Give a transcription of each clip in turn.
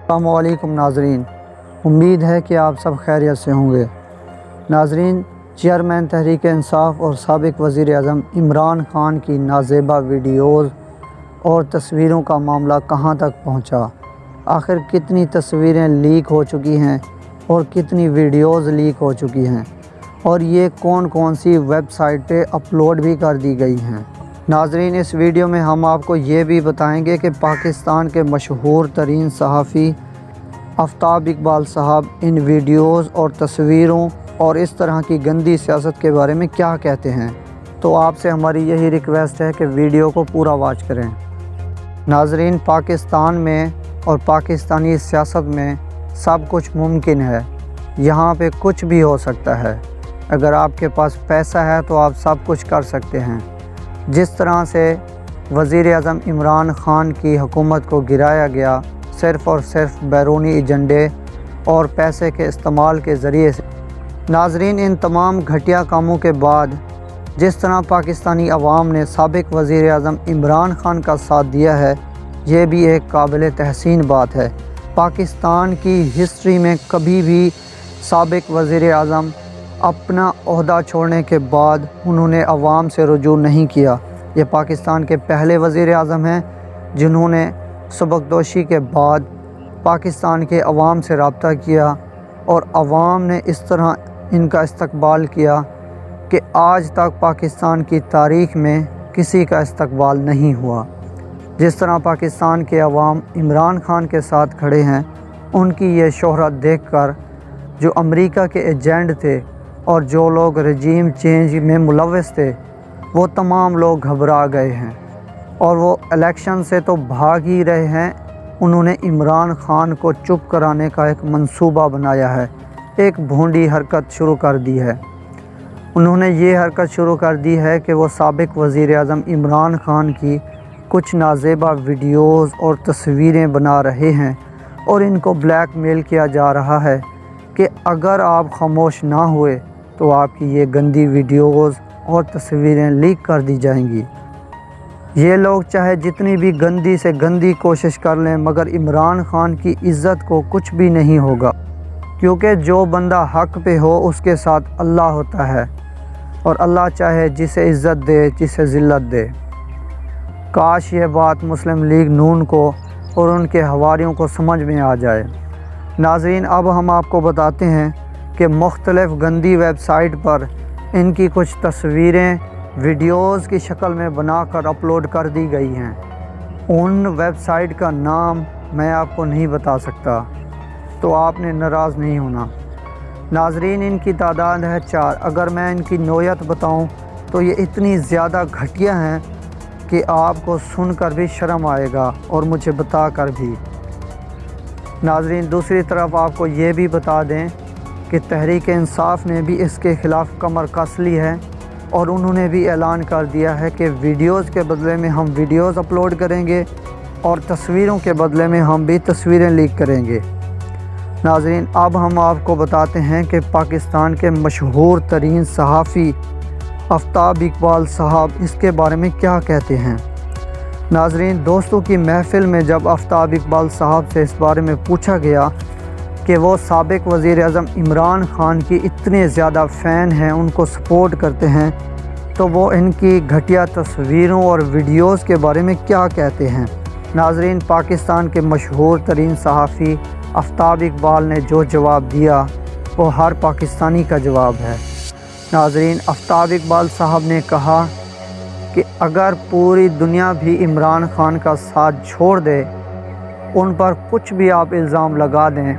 अस्सलामुअलैकुम नाज़रीन, उम्मीद है कि आप सब खैरियत से होंगे। नाज़रीन, चेयरमैन तहरीक इंसाफ और साबिक़ वज़ीर-ए-आज़म इमरान ख़ान की नाज़ेबा वीडियोज़ और तस्वीरों का मामला कहां तक पहुंचा? आखिर कितनी तस्वीरें लीक हो चुकी हैं और कितनी वीडियोज़ लीक हो चुकी हैं और ये कौन कौन सी वेबसाइट पे अपलोड भी कर दी गई हैं। नाज़रीन, इस वीडियो में हम आपको ये भी बताएंगे कि पाकिस्तान के मशहूर तरीन सहाफ़ी आफ्ताब इकबाल साहब इन वीडियोज़ और तस्वीरों और इस तरह की गंदी सियासत के बारे में क्या कहते हैं। तो आपसे हमारी यही रिक्वेस्ट है कि वीडियो को पूरा वॉच करें। नाज़रीन, पाकिस्तान में और पाकिस्तानी सियासत में सब कुछ मुमकिन है। यहाँ पे कुछ भी हो सकता है। अगर आपके पास पैसा है तो आप सब कुछ कर सकते हैं। जिस तरह से वज़ीर-ए-आज़म इमरान ख़ान की हुकूमत को गिराया गया सिर्फ़ और सिर्फ बैरूनी एजेंडे और पैसे के इस्तेमाल के ज़रिए से। नाज़रीन, इन तमाम घटिया कामों के बाद जिस तरह पाकिस्तानी अवाम ने साबिक़ वज़ीर-ए-आज़म इमरान ख़ान का साथ दिया है, ये भी एक काबिल तहसीन बात है। पाकिस्तान की हिस्ट्री में कभी भी साबिक़ वज़ीर-ए-आज़म अपना ओहदा छोड़ने के बाद उन्होंने अवाम से रुजू नहीं किया। ये पाकिस्तान के पहले वज़ीर-ए-आज़म हैं जिन्होंने सबकदोशी के बाद पाकिस्तान के अवाम से रब्ता किया और अवाम ने इस तरह इनका इस्तकबाल किया कि आज तक पाकिस्तान की तारीख़ में किसी का इस्तकबाल नहीं हुआ। जिस तरह पाकिस्तान के अवाम इमरान ख़ान के साथ खड़े हैं, उनकी ये शोहरत देखकर जो अमेरिका के एजेंट थे और जो लोग रजीम चेंज में मुलव्वस थे, वो तमाम लोग घबरा गए हैं और वो इलेक्शन से तो भाग ही रहे हैं। उन्होंने इमरान ख़ान को चुप कराने का एक मंसूबा बनाया है, एक भोंडी हरकत शुरू कर दी है। उन्होंने ये हरकत शुरू कर दी है कि वो साबिक़ वज़ीर-ए-आज़म इमरान ख़ान की कुछ नाज़ेबा वीडियोज़ और तस्वीरें बना रहे हैं और इनको ब्लैकमेल किया जा रहा है कि अगर आप खामोश ना हुए तो आपकी ये गंदी वीडियोज़ और तस्वीरें लीक कर दी जाएंगी। ये लोग चाहे जितनी भी गंदी से गंदी कोशिश कर लें, मगर इमरान ख़ान की इज़्ज़त को कुछ भी नहीं होगा, क्योंकि जो बंदा हक़ पे हो उसके साथ अल्लाह होता है और अल्लाह चाहे जिसे इज़्ज़त दे, जिसे ज़िल्लत दे। काश ये बात मुस्लिम लीग नून को और उनके हवारियों को समझ में आ जाए। नाज़रीन, अब हम आपको बताते हैं कि मुख्तलिफ़ गंदी वेबसाइट पर इनकी कुछ तस्वीरें वीडियोज़ की शक्ल में बनाकर अपलोड कर दी गई हैं। उन वेबसाइट का नाम मैं आपको नहीं बता सकता, तो आपने नाराज़ नहीं होना। नाज़रीन, इनकी तादाद है 4। अगर मैं इनकी नौयत बताऊं तो ये इतनी ज़्यादा घटिया हैं कि आपको सुनकर भी शर्म आएगा और मुझे बता कर भी। नाज़रीन, दूसरी तरफ आपको ये भी बता दें कि तहरीक इंसाफ ने भी इसके ख़िलाफ़ कमर कस ली है और उन्होंने भी ऐलान कर दिया है कि वीडियोज़ के बदले में हम वीडियोज़ अपलोड करेंगे और तस्वीरों के बदले में हम भी तस्वीरें लीक करेंगे। नाज़रीन, अब हम आपको बताते हैं कि पाकिस्तान के मशहूर तरीन सहाफ़ी आफ्ताब इकबाल साहब इसके बारे में क्या कहते हैं। नाज़रीन, दोस्तों की महफ़िल में जब आफ्ताब इकबाल साहब से इस बारे में पूछा गया कि वो साबिक़ वज़ीर-ए-आज़म इमरान ख़ान की इतने ज़्यादा फ़ैन हैं, उनको सपोर्ट करते हैं, तो वो इनकी घटिया तस्वीरों और वीडियोज़ के बारे में क्या कहते हैं। नाज़रीन, पाकिस्तान के मशहूर तरीन सहाफ़ी आफ्ताब इकबाल ने जो जवाब दिया वो हर पाकिस्तानी का जवाब है। नाज़रीन, आफ्ताब इकबाल साहब ने कहा कि अगर पूरी दुनिया भी इमरान ख़ान का साथ छोड़ दे, उन पर कुछ भी आप इल्ज़ाम लगा दें,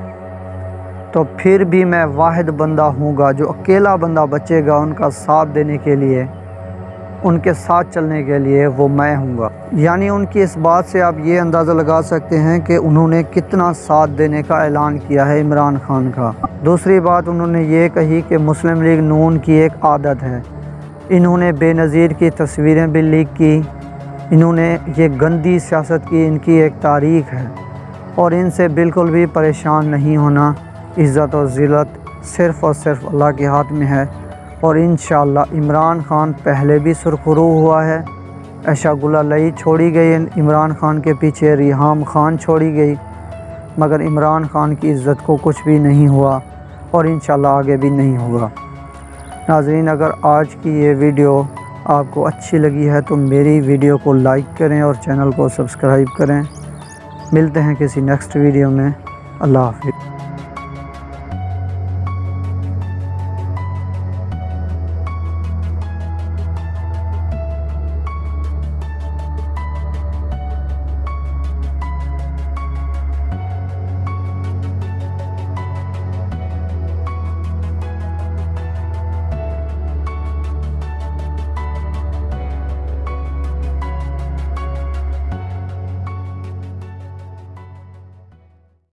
तो फिर भी मैं वाहिद बंदा हूँगा, जो अकेला बंदा बचेगा उनका साथ देने के लिए, उनके साथ चलने के लिए, वो मैं हूँगा। यानी उनकी इस बात से आप ये अंदाज़ा लगा सकते हैं कि उन्होंने कितना साथ देने का ऐलान किया है इमरान ख़ान का। दूसरी बात उन्होंने ये कही कि मुस्लिम लीग नून की एक आदत है, इन्होंने बेनज़ीर की तस्वीरें भी लीक की, इन्होंने ये गंदी सियासत की, इनकी एक तारीख़ है और इनसे बिल्कुल भी परेशान नहीं होना। इज़्ज़त और ज़िल्लत सिर्फ़ और सिर्फ अल्लाह के हाथ में है और इंशाअल्लाह इमरान ख़ान पहले भी सुरखरू हुआ है, ऐशा गुल लई छोड़ी गई इमरान ख़ान के पीछे, रिहाम ख़ान छोड़ी गई, मगर इमरान खान की इज़्ज़त को कुछ भी नहीं हुआ और इंशाल्लाह आगे भी नहीं होगा। नाज़रीन, अगर आज की ये वीडियो आपको अच्छी लगी है तो मेरी वीडियो को लाइक करें और चैनल को सब्सक्राइब करें। मिलते हैं किसी नेक्स्ट वीडियो में। अल्लाह हाफ़िज़।